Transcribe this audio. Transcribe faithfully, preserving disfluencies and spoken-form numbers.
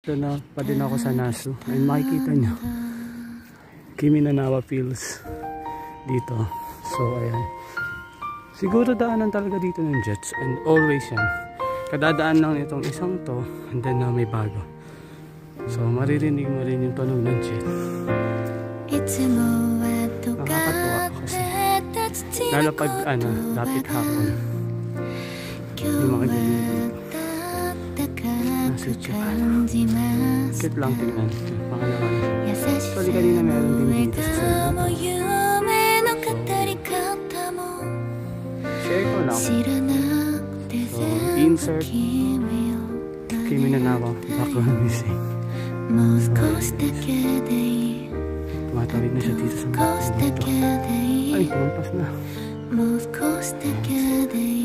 Ito na pa din ako sa Nasu. Ayun, makikita nyo. Kiminanawa Fields dito. So, ayan. Siguro daanan talaga dito ng jets. And always yan. Kadadaan lang itong isang to. And then na uh, may bago. So, maririnig mo rin yung tunog ng jet. Nakakatuwa kasi. Lalo pag, ano, lapit hapon. Yung mga ganyan dito. Nasa Japan. Cute lang tingnan. Pangalawa na siya. Actually kanina meron din dito sa solo. So, share ko lang. So, insert Kiminanawa background music. So, tumatawid na siya dito sa mga dito. Ay, lumpas na.